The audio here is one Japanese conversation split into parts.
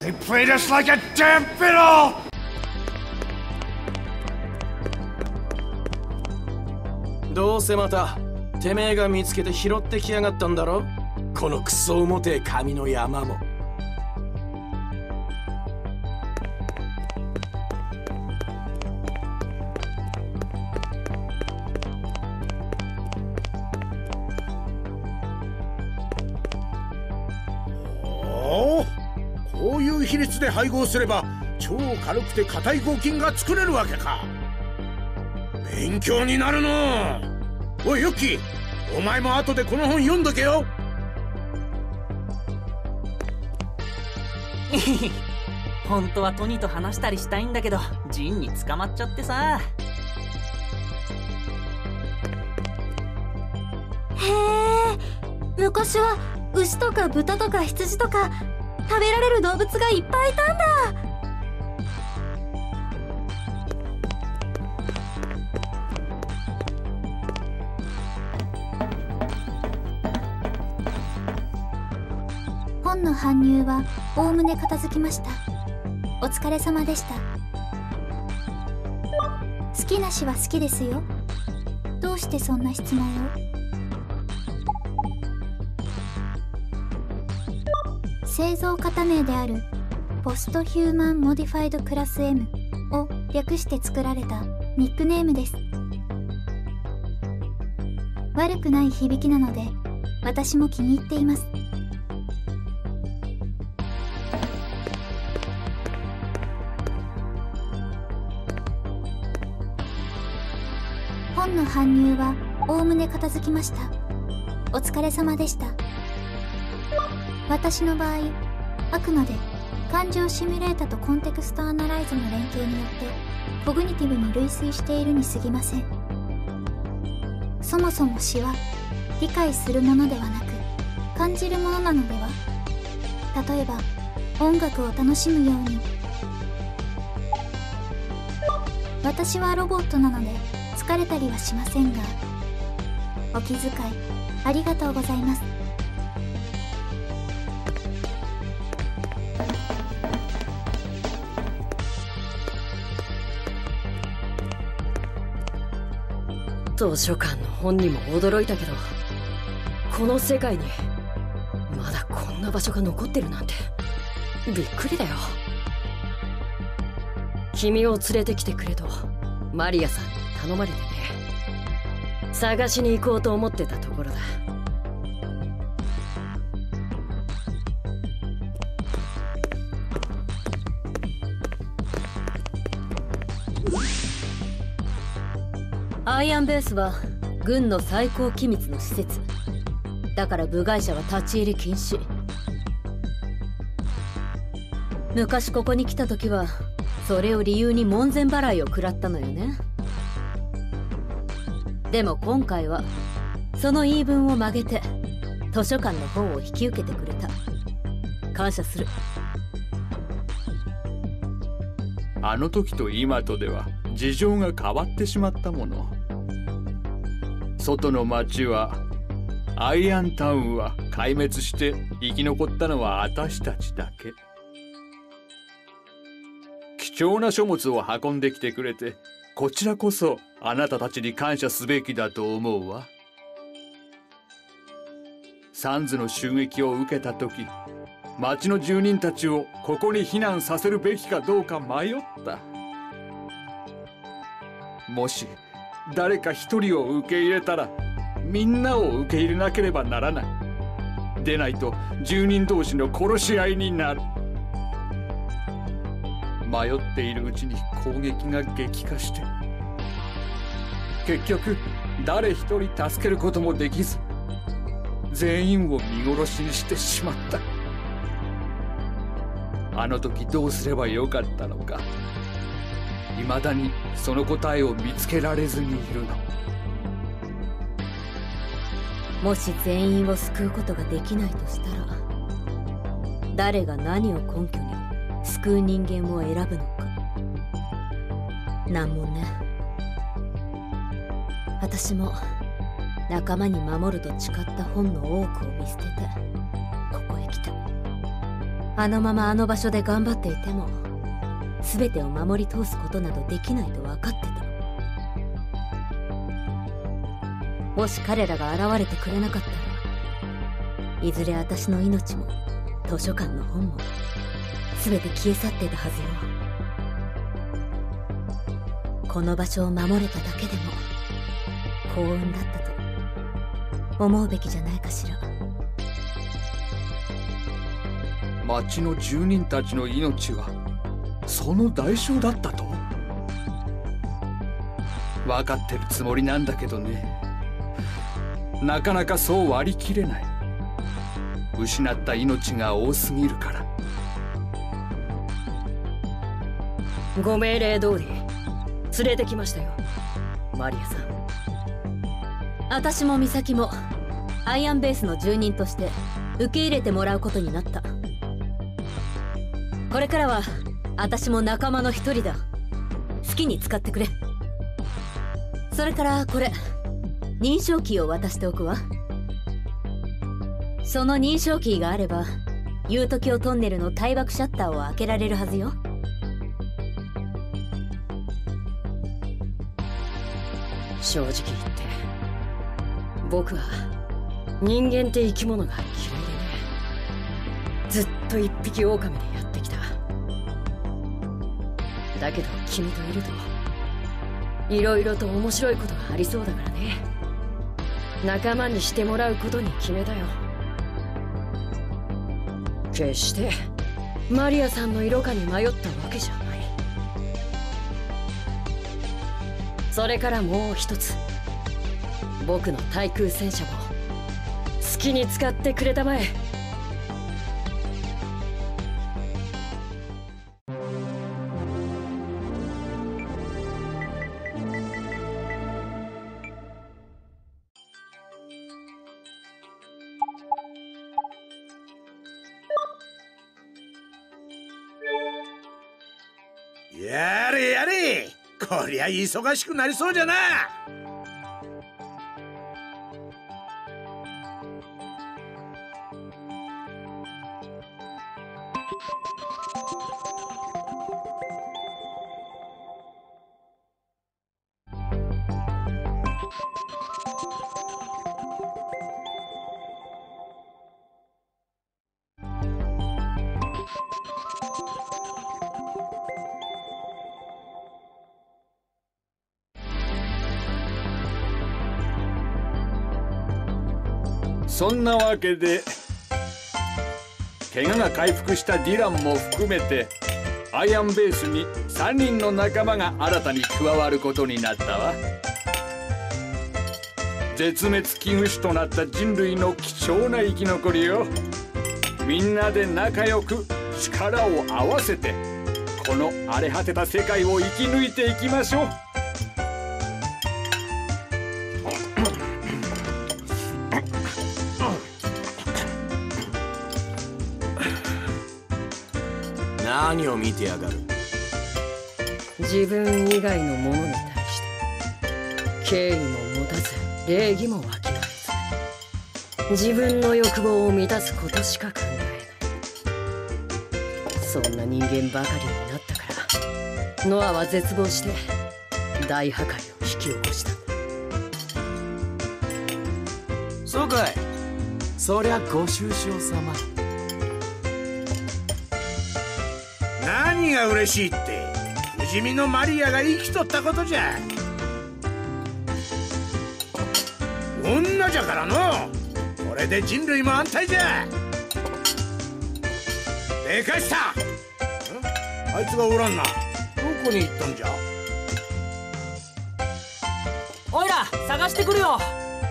They played us like a damn fiddle! どうせまたてめえが見つけて拾ってきやがったんだろ、このクソ重てえ紙の山も。 こういう比率で配合すれば超軽くて硬い合金が作れるわけか。勉強になるの。おいユッキー、お前も後でこの本読んどけよ。 本当はトニーと話したりしたいんだけどジンに捕まっちゃってさ。 へえ、昔は牛とか豚とか羊とか食べられる動物がいっぱいいたんだ。本の搬入はおおむね片付きました。お疲れ様でした。好きな詩は好きですよ。どうしてそんな質問を？製造型名であるポストヒューマンモディファイドクラス M を略して作られたニックネームです。悪くない響きなので私も気に入っています。本の搬入はおおむね片付きました。お疲れ様でした。私の場合、あくまで感情シミュレータとコンテクストアナライズの連携によってコグニティブに類推しているに過ぎません。そもそも詩は理解するものではなく感じるものなのでは。例えば音楽を楽しむように。私はロボットなので疲れたりはしませんが、お気遣いありがとうございます。 図書館の本にも驚いたけど、この世界にまだこんな場所が残ってるなんてびっくりだよ。君を連れてきてくれとマリアさんに頼まれてね、探しに行こうと思ってたところだ。 アイアンベースは軍の最高機密の施設だから部外者は立ち入り禁止。昔ここに来た時はそれを理由に門前払いを食らったのよね。でも今回はその言い分を曲げて図書館の本を引き受けてくれた。感謝する。 あの時と今とでは事情が変わってしまったもの。外の町は、アイアンタウンは壊滅して生き残ったのは私たちだけ。貴重な書物を運んできてくれて、こちらこそあなたたちに感謝すべきだと思うわ。サンズの襲撃を受けた時、町の住人たちをここに避難させるべきかどうか迷った。もし誰か一人を受け入れたらみんなを受け入れなければならない。でないと住人同士の殺し合いになる。迷っているうちに攻撃が激化して、結局誰一人助けることもできず、全員を見殺しにしてしまった。あの時どうすればよかったのか、未だにその答えを見つけられずにいるの。 もし全員を救うことができないとしたら、誰が何を根拠に救う人間を選ぶのか。難問ね。私も仲間に守ると誓った本の多くを見捨ててここへ来た。 あのままあの場所で頑張っていても全てを守り通すことなどできないと分かってた。もし彼らが現れてくれなかったら、いずれ私の命も図書館の本も全て消え去ってたはずよ。この場所を守れただけでも幸運だったと思うべきじゃないかしら。 町の住人たちの命はその代償だったと？分かってるつもりなんだけどね、なかなかそう割り切れない。失った命が多すぎるから。 ご命令通り連れてきましたよ、マリアさん。 私も美咲もアイアンベースの住人として受け入れてもらうことになった。これからは私も仲間の一人だ。好きに使ってくれ。それからこれ、認証キーを渡しておくわ。その認証キーがあればユートキオトンネルの対爆シャッターを開けられるはずよ。 正直言って僕は人間って生き物が嫌いでね。ずっと一匹狼でやってきた。だけど君といるといろいろと面白いことがありそうだからね。仲間にしてもらうことに決めたよ。決してマリアさんの色かに迷ったわけじゃない。それからもう一つ、僕の対空戦車も好きに使ってくれたまえ。 やれやれ、こりゃ忙しくなりそうじゃな。 そんなわけで怪我が回復したディランも含めてアイアンベースに3人の仲間が新たに加わることになったわ。絶滅危惧種となった人類の貴重な生き残りよ。みんなで仲良く力を合わせてこの荒れ果てた世界を生き抜いていきましょう。 何を見てやがる。 自分以外の者に対して敬意も持たず礼儀もわきまえず、自分の欲望を満たすことしか考えない。そんな人間ばかりになったからノアは絶望して大破壊を引き起こしたんだ。 そうかい。そりゃご愁傷様。 何が嬉しいって、不死身のマリアが生きとったことじゃ。女じゃからの、これで人類も安泰じゃ。でかした。あいつがおらんな。どこに行ったんじゃ。 おいら探してくるよ。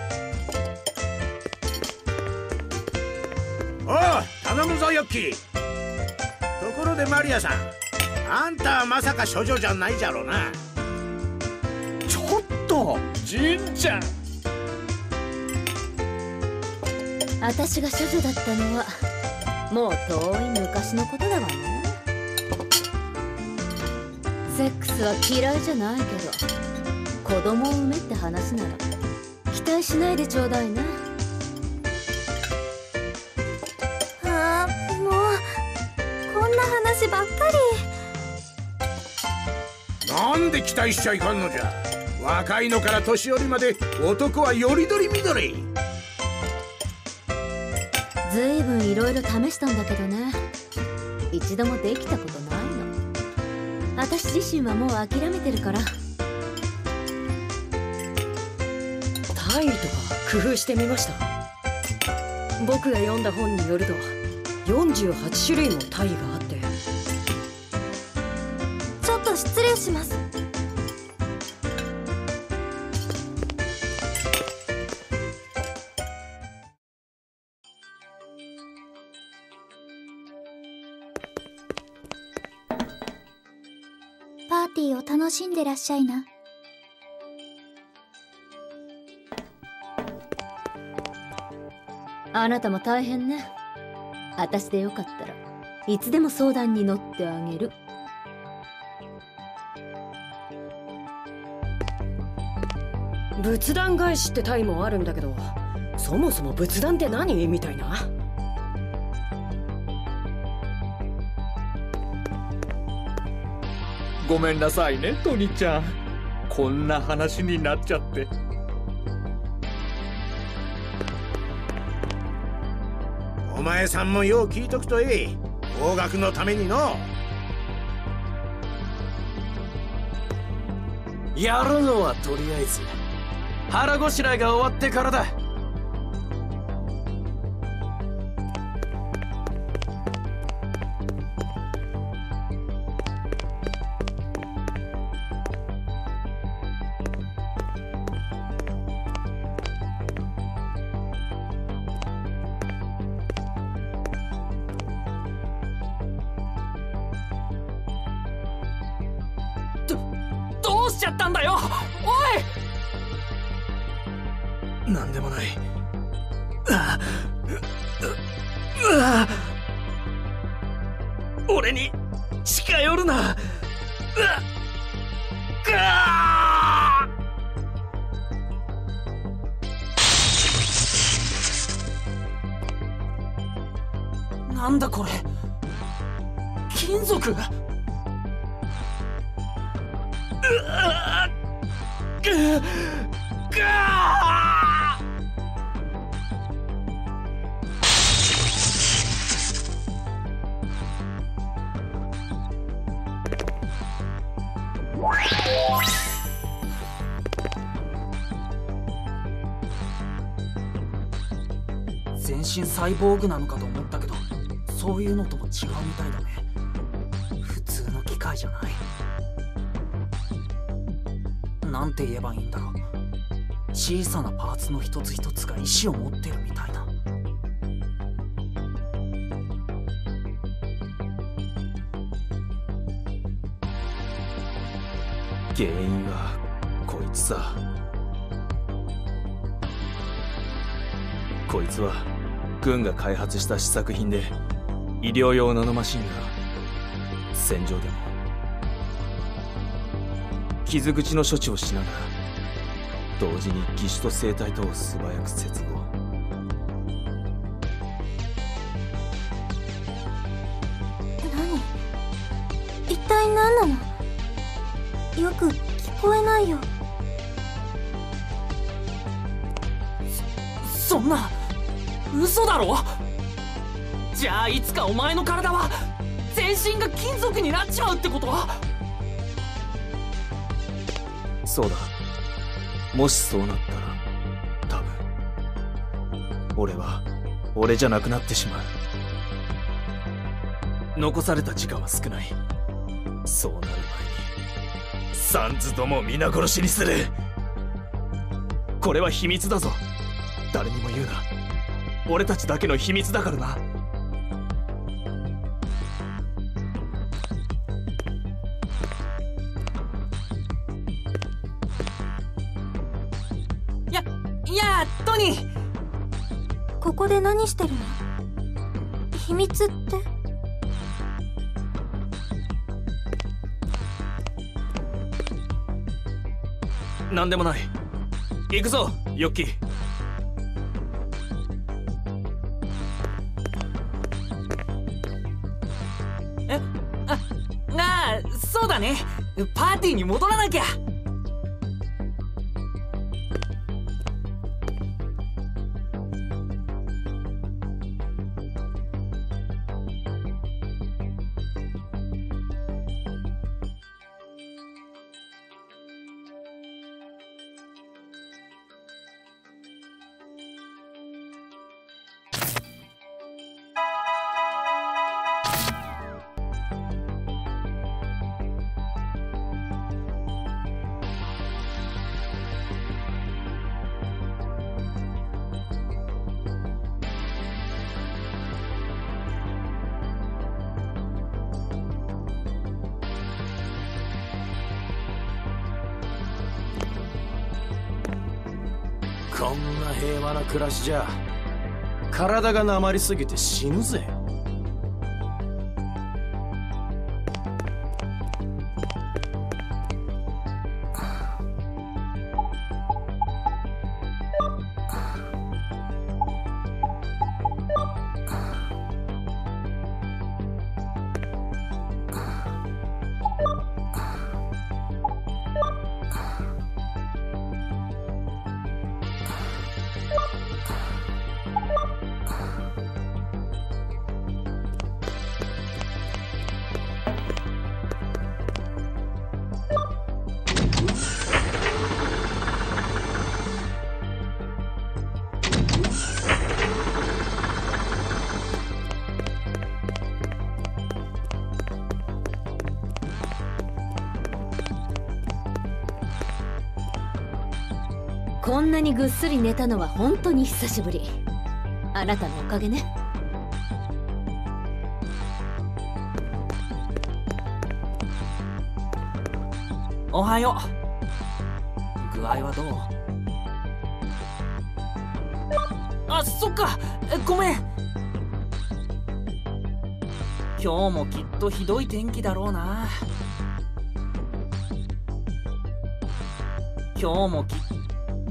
おう、頼むぞヨッキー。ところでマリアさん、あんたはまさか処女じゃないじゃろうな。 ちょっとじんちゃん、 私が処女だったのはもう遠い昔のことだわね。セックスは嫌いじゃないけど、子供を産めって話なら期待しないでちょうだいな。 ああ、もうばっかり。 なんで期待しちゃいかんのじゃ。若いのから年寄りまで男はよりどりみどり。 ずいぶんいろいろ試したんだけどね、一度もできたことないの。私自身はもう諦めてるから。 タイルとか工夫してみました。僕が読んだ本によると48種類もタイがあって。 ちょっと失礼します。パーティーを楽しんでらっしゃいな。 あなたも大変ね。私でよかったらいつでも相談に乗ってあげる。 仏壇返しってタイもあるんだけど、そもそも仏壇って何みたいな。 ごめんなさいねトニちゃん、こんな話になっちゃって。 お前さんもよう聞いとくといい。方角のためにの。 やるのはとりあえず腹ごしらえが終わってからだ。 どうしちゃったんだよ、おい。 なんでもない。俺に近寄るな。 なんだこれ、金属。全身サイボーグなのかと思ったけど、そういうのとも違うみたいだね。普通の機械じゃない。なんて言えばいいんだろう。小さなパーツの一つ一つが意志を持ってるみたいな。 原因はこいつさ。こいつは軍が開発した試作品で、医療用ナノマシンが戦場でも傷口の処置をしながら同時に義手と生体とを素早く接合。 一体何なの？よく聞こえないよ。 そんな嘘だろ。じゃあいつかお前の体は全身が金属になっちまうってこと？ そうだ。もしそうなったら多分俺は俺じゃなくなってしまう。残された時間は少ない。そうなる前にサンズどもを皆殺しにする。これは秘密だぞ。誰にも言うな。俺たちだけの秘密だからな。 いやトニー、 ここで何してるの？秘密って？ なんでもない。行くぞヨッキー。 あ、そうだね。パーティーに戻らなきゃ。 こんな平和な暮らしじゃ体がなまりすぎて死ぬぜ。 こんなにぐっすり寝たのは本当に久しぶり。あなたのおかげね。 おはよう。具合はどう？あ、そっか、ごめん。今日もきっとひどい天気だろうな。今日もきっと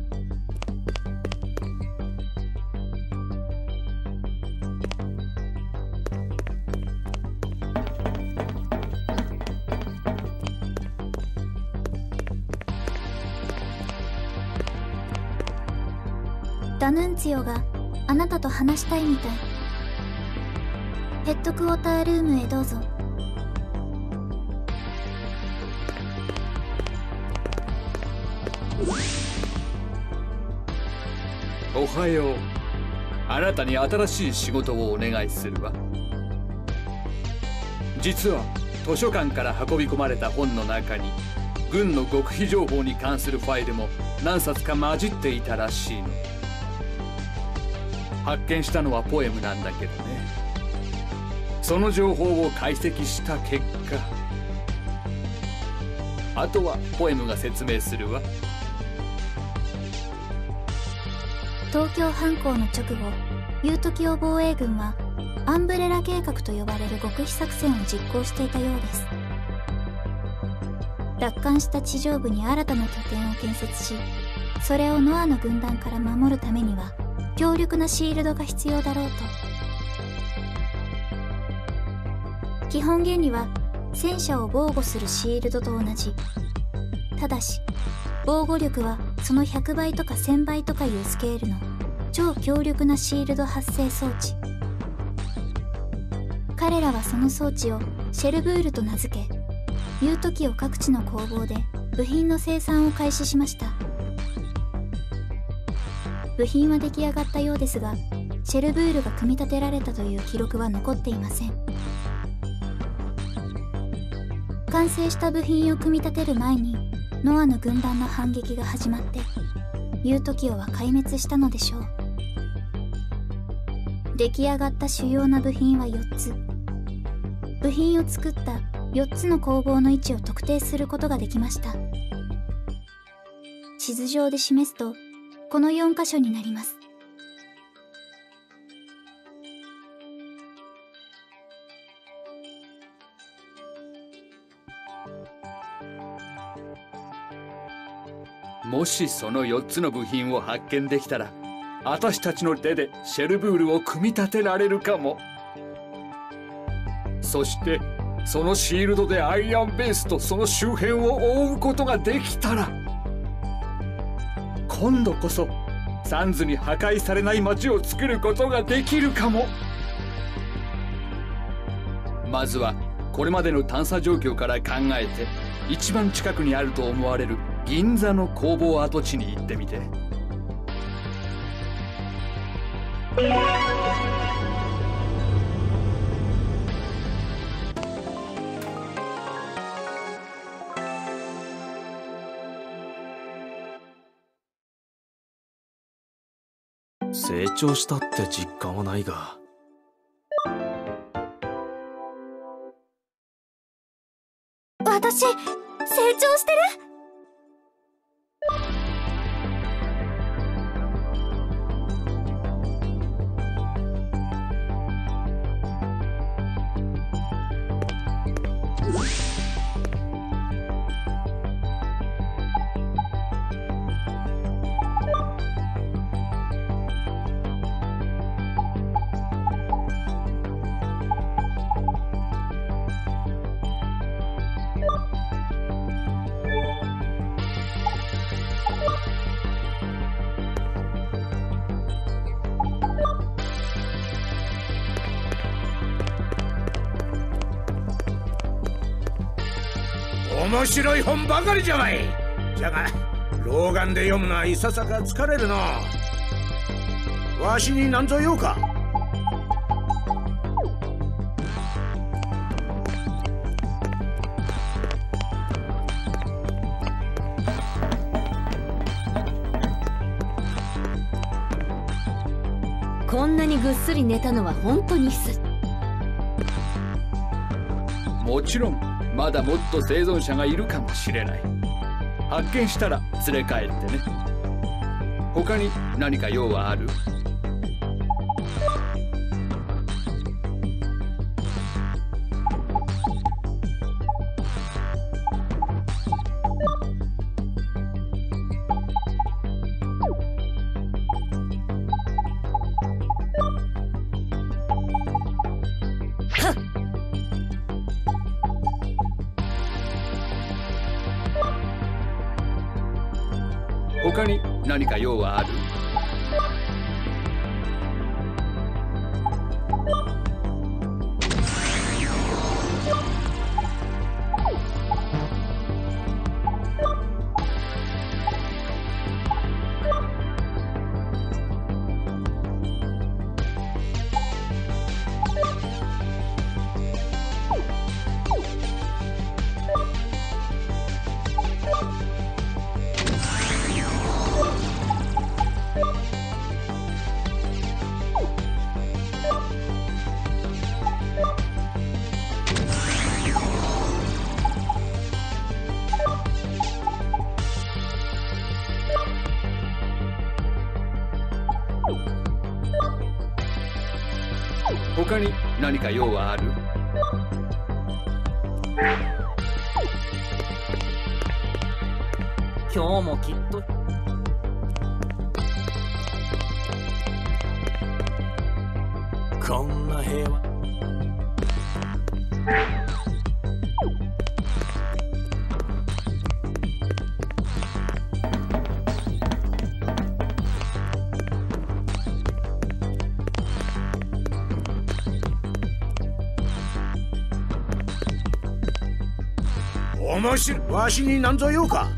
ダヌンツィオがあなたと話したいみたい。ヘッドクォータールームへどうぞ。 おはよう。あなたに新しい仕事をお願いするわ。実は図書館から運び込まれた本の中に軍の極秘情報に関するファイルも何冊か混じっていたらしいの。発見したのはポエムなんだけどね。その情報を解析した結果、あとはポエムが説明するわ。 東京反攻の直後、ユートキオ防衛軍はアンブレラ計画と呼ばれる極秘作戦を実行していたようです。奪還した地上部に新たな拠点を建設し、それをノアの軍団から守るためには強力なシールドが必要だろうと。基本原理は戦車を防護するシールドと同じ。ただし防護力はその100倍とか1000倍とかいうスケールの超強力なシールド発生装置。彼らはその装置をシェルブールと名付け、ユートキオ各地の工房で部品の生産を開始しました。部品は出来上がったようですが、シェルブールが組み立てられたという記録は残っていません。完成した部品を組み立てる前にノアの軍団の反撃が始まって、ユートキオは壊滅したのでしょう。出来上がった主要な部品は4つ。部品を作った4つの工房の位置を特定することができました。地図上で示すとこの4カ所になります。 もしその4つの部品を発見できたら、私たちの手でシェルブールを組み立てられるかも。そしてそのシールドでアイアンベースとその周辺を覆うことができたら、今度こそサンズに破壊されない街を作ることができるかも。まずはこれまでの探査状況から考えて、一番近くにあると思われる銀座の工房跡地に行ってみて。 成長したって実感はないが、 私、成長してる？ 面白い本ばかりじゃわい。じゃが老眼で読むのはいささか疲れるの。わしに何ぞ用か？ こんなにぐっすり寝たのは本当にす。 もちろんまだもっと生存者がいるかもしれない。発見したら連れ帰ってね。他に何か用はある？他に何か用はある？他に何か用はある？ 今日もきっとこんな平和。 面白い。わしに何ぞ用か？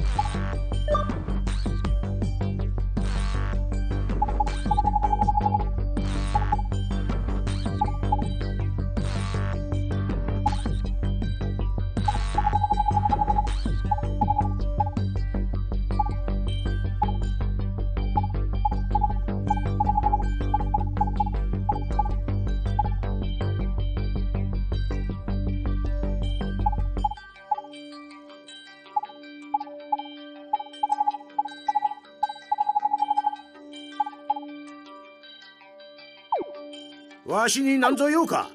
わしに何ぞ用か？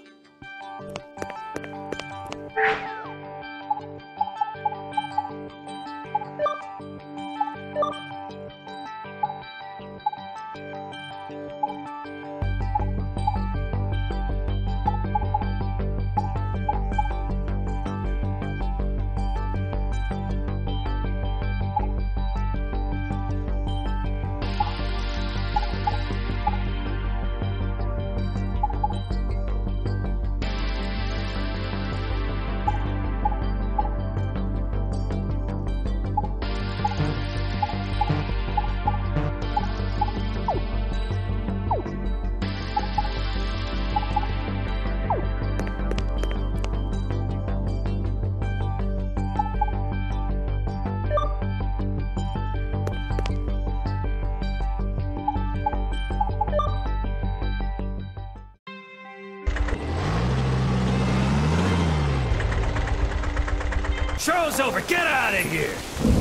Show's over. Get out of here.